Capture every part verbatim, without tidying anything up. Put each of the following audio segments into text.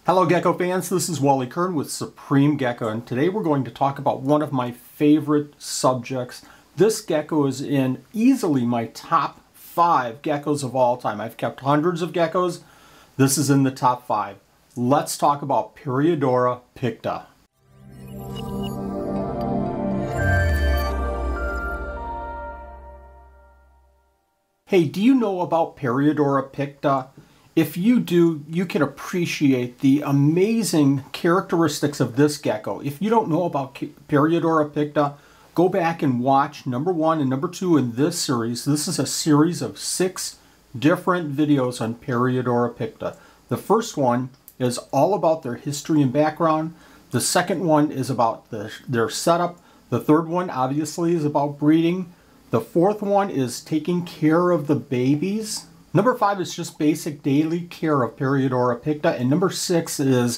Hello Gecko fans, this is Wally Kern with Supreme Gecko, and today we're going to talk about one of my favorite subjects. This gecko is in easily my top five geckos of all time. I've kept hundreds of geckos. This is in the top five. Let's talk about Periodora picta. Hey, do you know about Periodora picta? If you do, you can appreciate the amazing characteristics of this gecko. If you don't know about Periodora picta, go back and watch number one and number two in this series. This is a series of six different videos on Periodora picta. The first one is all about their history and background. The second one is about the, their setup. The third one obviously is about breeding. The fourth one is taking care of the babies. Number five is just basic daily care of Periodora picta, and number six is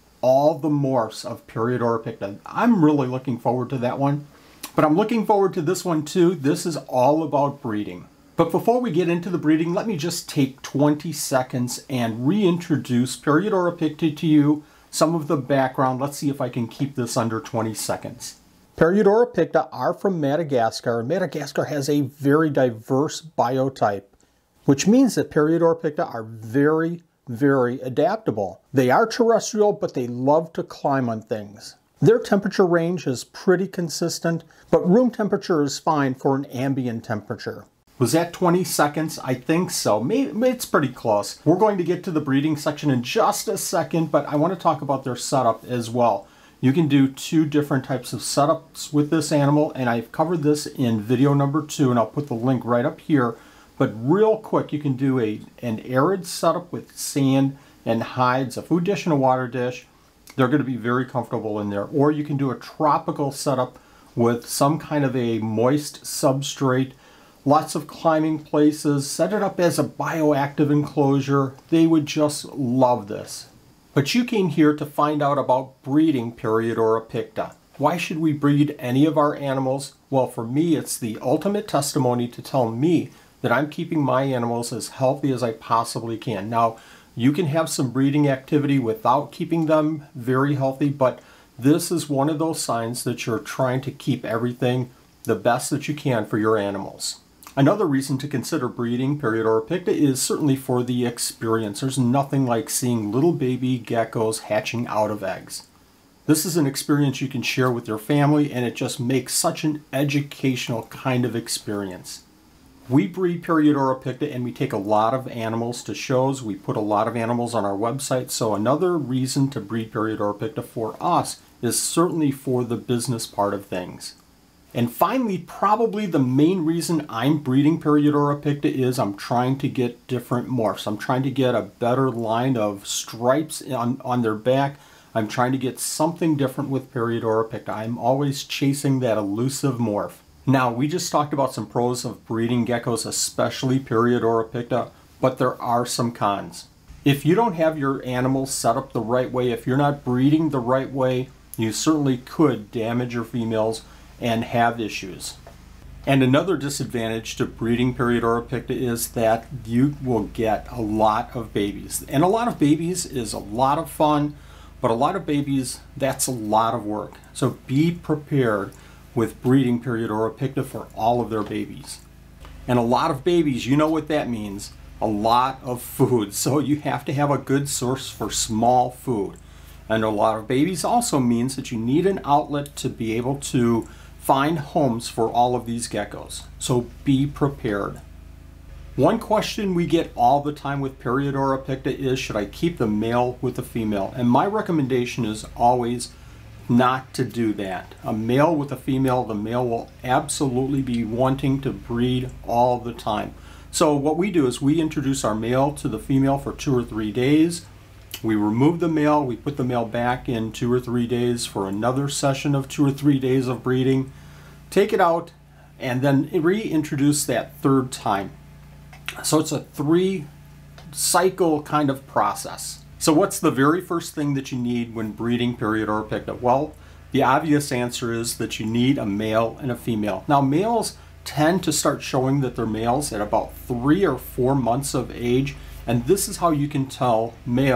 all the morphs of Periodora picta. I'm really looking forward to that one, but I'm looking forward to this one too. This is all about breeding. But before we get into the breeding, let me just take twenty seconds and reintroduce Periodora picta to you, some of the background. Let's see if I can keep this under twenty seconds. Periodora picta are from Madagascar. Madagascar has a very diverse biotype, which means that Periodora picta are very, very adaptable. They are terrestrial, but they love to climb on things. Their temperature range is pretty consistent, but room temperature is fine for an ambient temperature. Was that twenty seconds? I think so. Maybe it's pretty close. We're going to get to the breeding section in just a second, but I want to talk about their setup as well. You can do two different types of setups with this animal, and I've covered this in video number two, and I'll put the link right up here. But real quick, you can do a, an arid setup with sand and hides, a food dish and a water dish. They're going to be very comfortable in there. Or you can do a tropical setup with some kind of a moist substrate, lots of climbing places, set it up as a bioactive enclosure. They would just love this. But you came here to find out about breeding Periodora picta. Why should we breed any of our animals? Well, for me, it's the ultimate testimony to tell me that I'm keeping my animals as healthy as I possibly can. Now, you can have some breeding activity without keeping them very healthy, but this is one of those signs that you're trying to keep everything the best that you can for your animals. Another reason to consider breeding Periodora picta is certainly for the experience. There's nothing like seeing little baby geckos hatching out of eggs. This is an experience you can share with your family, and it just makes such an educational kind of experience. We breed Periodora picta and we take a lot of animals to shows. We put a lot of animals on our website. So another reason to breed Periodora picta for us is certainly for the business part of things. And finally, probably the main reason I'm breeding Periodora picta is I'm trying to get different morphs. I'm trying to get a better line of stripes on, on their back. I'm trying to get something different with Periodora picta. I'm always chasing that elusive morph. Now, we just talked about some pros of breeding geckos, especially Periodora picta, but there are some cons. If you don't have your animals set up the right way, if you're not breeding the right way, you certainly could damage your females and have issues. And another disadvantage to breeding Periodora picta is that you will get a lot of babies. And a lot of babies is a lot of fun, but a lot of babies, that's a lot of work. So be prepared with breeding Periodora picta for all of their babies. And a lot of babies, you know what that means, a lot of food. So you have to have a good source for small food. And a lot of babies also means that you need an outlet to be able to find homes for all of these geckos. So be prepared. One question we get all the time with Periodora picta is, should I keep the male with the female? And my recommendation is always not to do that. A male with a female, the male will absolutely be wanting to breed all the time. So what we do is we introduce our male to the female for two or three days. We remove the male, we put the male back in two or three days for another session of two or three days of breeding. Take it out and then reintroduce that third time. So it's a three cycle kind of process. So what's the very first thing that you need when breeding Periodora picta? Well, the obvious answer is that you need a male and a female. Now, males tend to start showing that they're males at about three or four months of age, and this is how you can tell male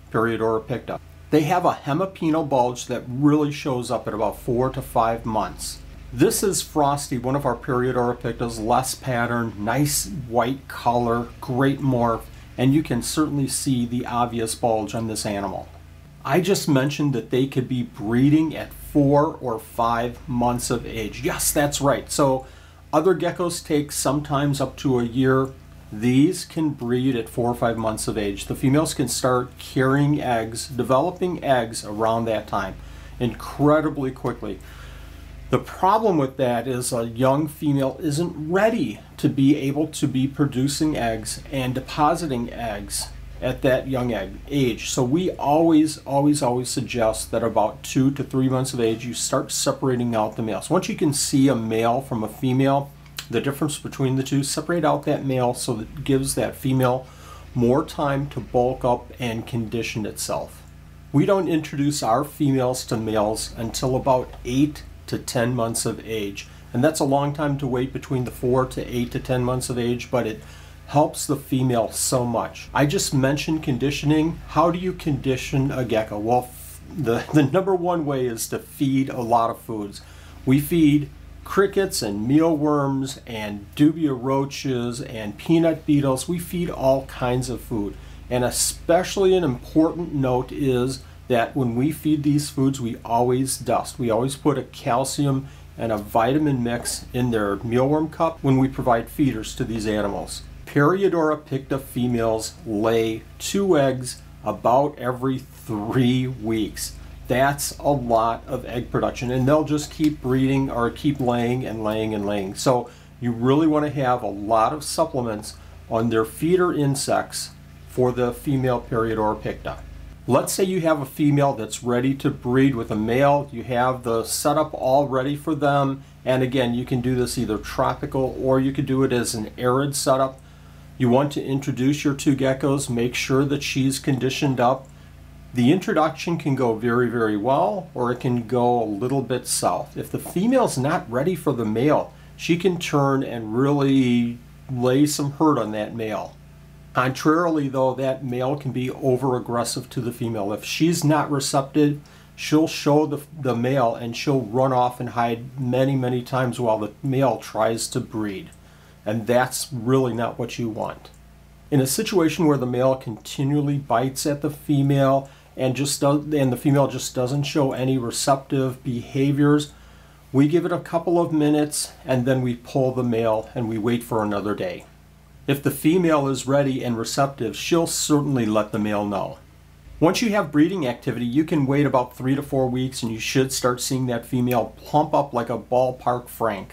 Periodora picta. They have a hemipenal bulge that really shows up at about four to five months. This is Frosty, one of our Periodora pictas, less pattern, nice white color, great morph, and you can certainly see the obvious bulge on this animal. I just mentioned that they could be breeding at four or five months of age. Yes, that's right. So other geckos take sometimes up to a year. These can breed at four or five months of age. The females can start carrying eggs, developing eggs around that time, incredibly quickly. The problem with that is a young female isn't ready to be able to be producing eggs and depositing eggs at that young egg age. So we always, always, always suggest that about two to three months of age, you start separating out the males. Once you can see a male from a female, the difference between the two, separate out that male so that it gives that female more time to bulk up and condition itself. We don't introduce our females to males until about eight to ten months of age, and that's a long time to wait between the four to eight to ten months of age, but it helps the female so much. I just mentioned conditioning. How do you condition a gecko? Well, the, the number one way is to feed a lot of foods. We feed crickets and mealworms and dubia roaches and peanut beetles. We feed all kinds of food, and especially an important note is that when we feed these foods, we always dust. We always put a calcium and a vitamin mix in their mealworm cup when we provide feeders to these animals. Periodora picta females lay two eggs about every three weeks. That's a lot of egg production, and they'll just keep breeding or keep laying and laying and laying. So you really want to have a lot of supplements on their feeder insects for the female Periodora picta. Let's say you have a female that's ready to breed with a male. You have the setup all ready for them. And again, you can do this either tropical or you could do it as an arid setup. You want to introduce your two geckos, make sure that she's conditioned up. The introduction can go very, very well, or it can go a little bit south. If the female's not ready for the male, she can turn and really lay some hurt on that male. Contrarily though, that male can be over aggressive to the female. If she's not receptive, she'll show the, the male and she'll run off and hide many, many times while the male tries to breed. And that's really not what you want. In a situation where the male continually bites at the female and just does, and the female just doesn't show any receptive behaviors, we give it a couple of minutes and then we pull the male and we wait for another day. If the female is ready and receptive, she'll certainly let the male know. Once you have breeding activity, you can wait about three to four weeks and you should start seeing that female plump up like a ballpark frank.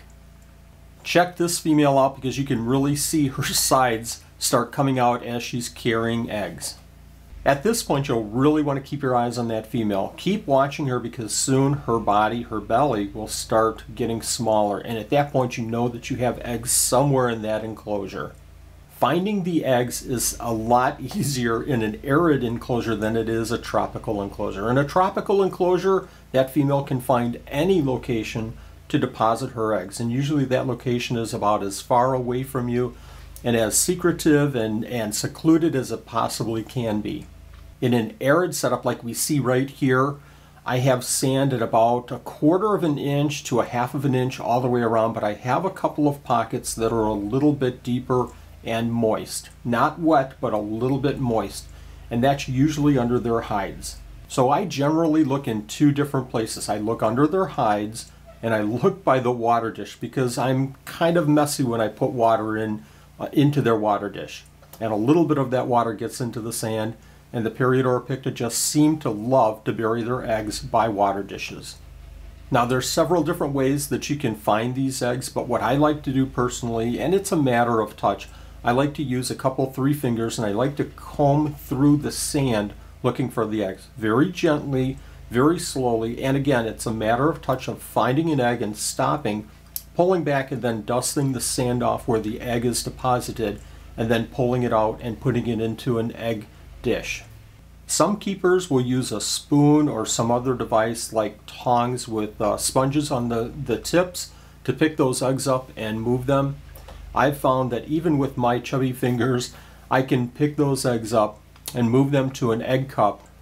Check this female out because you can really see her sides start coming out as she's carrying eggs. At this point, you'll really want to keep your eyes on that female. Keep watching her because soon her body, her belly, will start getting smaller. And at that point, you know that you have eggs somewhere in that enclosure. Finding the eggs is a lot easier in an arid enclosure than it is a tropical enclosure. In a tropical enclosure, that female can find any location to deposit her eggs. And usually that location is about as far away from you and as secretive and, and secluded as it possibly can be. In an arid setup like we see right here, I have sand at about a quarter of an inch to a half of an inch all the way around, but I have a couple of pockets that are a little bit deeper and moist. Not wet, but a little bit moist. And that's usually under their hides. So I generally look in two different places. I look under their hides and I look by the water dish because I'm kind of messy when I put water in uh, into their water dish. And a little bit of that water gets into the sand, and the Periodora picta just seem to love to bury their eggs by water dishes. Now there's several different ways that you can find these eggs, but what I like to do personally, and it's a matter of touch, I like to use a couple three fingers and I like to comb through the sand looking for the eggs very gently, very slowly, and again it's a matter of touch of finding an egg and stopping, pulling back and then dusting the sand off where the egg is deposited and then pulling it out and putting it into an egg dish. Some keepers will use a spoon or some other device like tongs with uh, sponges on the, the tips to pick those eggs up and move them. I've found that even with my chubby fingers, I can pick those eggs up and move them to an egg cup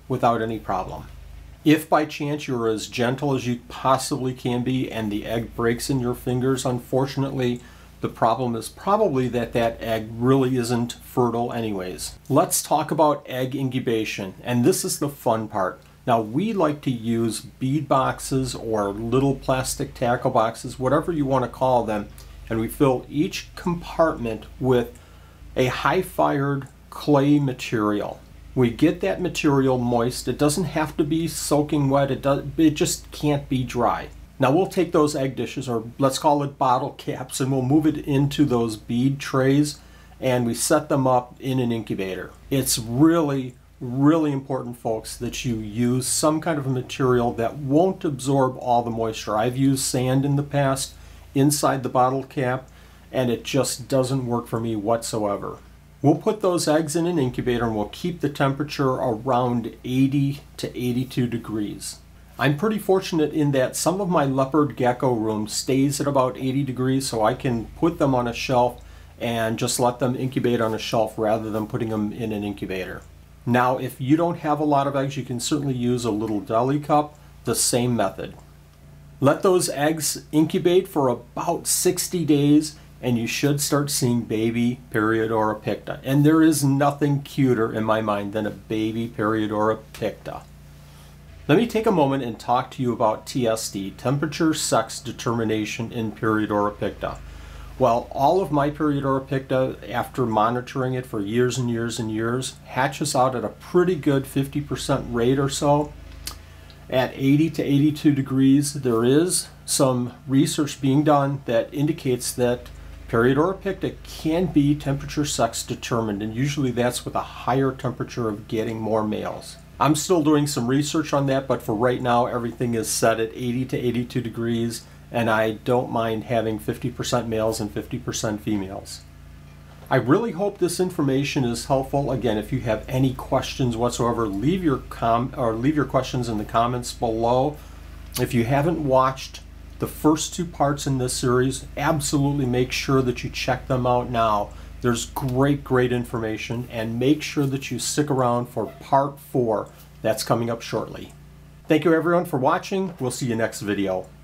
without any problem. If by chance you're as gentle as you possibly can be and the egg breaks in your fingers, unfortunately, the problem is probably that that egg really isn't fertile anyways. Let's talk about egg incubation, and this is the fun part. Now, we like to use bead boxes or little plastic tackle boxes, whatever you want to call them, and we fill each compartment with a high-fired clay material. We get that material moist. It doesn't have to be soaking wet. It, does, it just can't be dry. Now we'll take those egg dishes, or let's call it bottle caps, and we'll move it into those bead trays and we set them up in an incubator. It's really, really important, folks, that you use some kind of a material that won't absorb all the moisture. I've used sand in the past inside the bottle cap and it just doesn't work for me whatsoever. We'll put those eggs in an incubator and we'll keep the temperature around eighty to eighty-two degrees. I'm pretty fortunate in that some of my leopard gecko room stays at about eighty degrees, so I can put them on a shelf and just let them incubate on a shelf rather than putting them in an incubator. Now, if you don't have a lot of eggs, you can certainly use a little deli cup, the same method. Let those eggs incubate for about sixty days and you should start seeing baby Periodora picta. And there is nothing cuter in my mind than a baby Periodora picta. Let me take a moment and talk to you about T S D, temperature sex determination in Periodora picta. Well, all of my Periodora picta, after monitoring it for years and years and years, hatches out at a pretty good fifty percent rate or so. At eighty to eighty-two degrees, there is some research being done that indicates that Periodora picta can be temperature sex determined, and usually that's with a higher temperature of getting more males. I'm still doing some research on that, but for right now everything is set at eighty to eighty-two degrees, and I don't mind having fifty percent males and fifty percent females. I really hope this information is helpful. Again, if you have any questions whatsoever, leave your com or leave your questions in the comments below. If you haven't watched the first two parts in this series, absolutely make sure that you check them out now. There's great, great information, and make sure that you stick around for part four. That's coming up shortly. Thank you everyone for watching. We'll see you next video.